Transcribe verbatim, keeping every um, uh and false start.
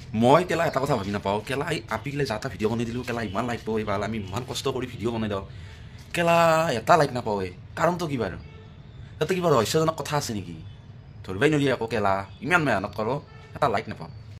মই কেলা এটা কথা ভাবি নাপাওঁ কেলা এই আপিগিলে যা এটা ভিডিঅ' বনাই দিলোঁ কেলা ইমান লাইক পাওঁ ভাল আমি ইমান কষ্ট কৰি ভিডিঅ' বনাই দিওঁ কেলা এটা লাইক নাপাওঁ কাৰণটো কি বাৰু তাতে কিবা ৰহস্যজনক কথা আছে নেকি ধৰিবাই নলি আকৌ কেলা ইমান মেহনত কৰোঁ এটা লাইক নাপাওঁ